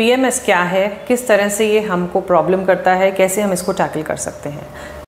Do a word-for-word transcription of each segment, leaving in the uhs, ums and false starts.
PMS क्या है, किस तरह से ये हमको प्रॉब्लम करता है, कैसे हम इसको टैकल कर सकते हैं।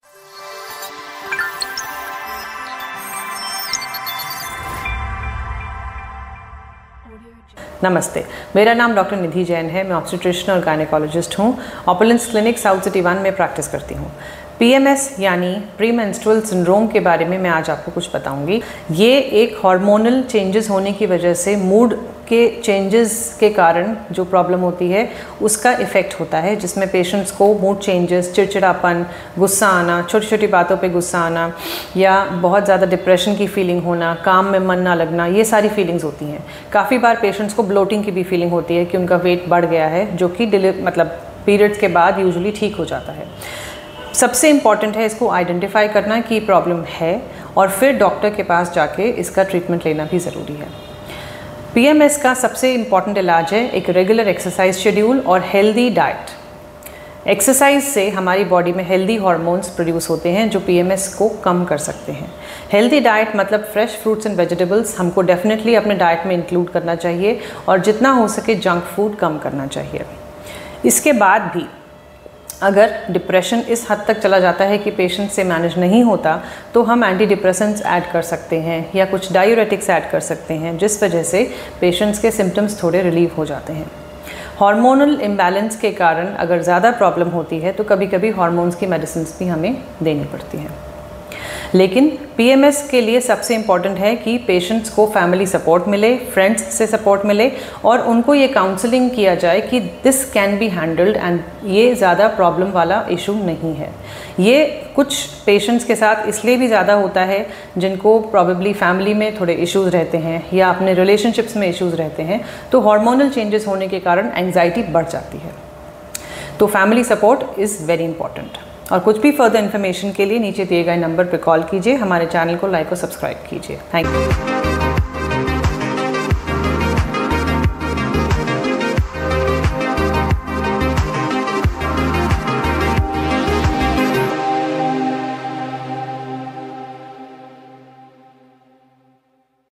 नमस्ते, मेरा नाम डॉक्टर निधि जैन है। मैं ऑब्स्टेट्रिशियन और गायनेकोलॉजिस्ट हूँ। Opulence clinic south city one में प्रैक्टिस करती हूँ। पीएमएस यानी प्री मेंस्ट्रुअल सिंड्रोम के बारे में मैं आज आपको कुछ बताऊंगी। ये एक हार्मोनल चेंजेस होने की वजह से मूड के चेंजेस के कारण जो प्रॉब्लम होती है उसका इफ़ेक्ट होता है, जिसमें पेशेंट्स को मूड चेंजेस, चिड़चिड़ापन, गुस्सा आना, छोटी छोटी बातों पे गुस्सा आना या बहुत ज़्यादा डिप्रेशन की फीलिंग होना, काम में मन ना लगना, ये सारी फीलिंग्स होती हैं। काफ़ी बार पेशेंट्स को ब्लोटिंग की भी फीलिंग होती है कि उनका वेट बढ़ गया है, जो कि डिलीवर मतलब पीरियड्स के बाद यूजुअली ठीक हो जाता है। सबसे इम्पॉर्टेंट है इसको आइडेंटिफाई करना कि प्रॉब्लम है और फिर डॉक्टर के पास जाके इसका ट्रीटमेंट लेना भी ज़रूरी है। पीएमएस का सबसे इम्पॉर्टेंट इलाज है एक रेगुलर एक्सरसाइज शेड्यूल और हेल्दी डाइट। एक्सरसाइज से हमारी बॉडी में हेल्दी हार्मोन्स प्रोड्यूस होते हैं जो पीएमएस को कम कर सकते हैं। हेल्दी डाइट मतलब फ्रेश फ्रूट्स एंड वेजिटेबल्स हमको डेफिनेटली अपने डाइट में इंक्लूड करना चाहिए और जितना हो सके जंक फूड कम करना चाहिए। इसके बाद भी अगर डिप्रेशन इस हद तक चला जाता है कि पेशेंट से मैनेज नहीं होता तो हम एंटी डिप्रेसेंट्स ऐड कर सकते हैं या कुछ डायूरेटिक्स ऐड कर सकते हैं, जिस वजह से पेशेंट्स के सिम्टम्स थोड़े रिलीव हो जाते हैं। हार्मोनल इम्बैलेंस के कारण अगर ज़्यादा प्रॉब्लम होती है तो कभी कभी हार्मोन्स की मेडिसिन भी हमें देनी पड़ती हैं। लेकिन पीएमएस के लिए सबसे इम्पॉर्टेंट है कि पेशेंट्स को फैमिली सपोर्ट मिले, फ्रेंड्स से सपोर्ट मिले और उनको ये काउंसलिंग किया जाए कि this can be handled and ये ज़्यादा प्रॉब्लम वाला इशू नहीं है। ये कुछ पेशेंट्स के साथ इसलिए भी ज़्यादा होता है जिनको प्रॉबेबली फैमिली में थोड़े इश्यूज़ रहते हैं या अपने रिलेशनशिप्स में इश्यूज़ रहते हैं, तो हार्मोनल चेंजेस होने के कारण एंग्जाइटी बढ़ जाती है। तो family support is very important. और कुछ भी फर्दर इन्फॉर्मेशन के लिए नीचे दिए गए नंबर पर कॉल कीजिए। हमारे चैनल को लाइक और सब्सक्राइब कीजिए। Thank you.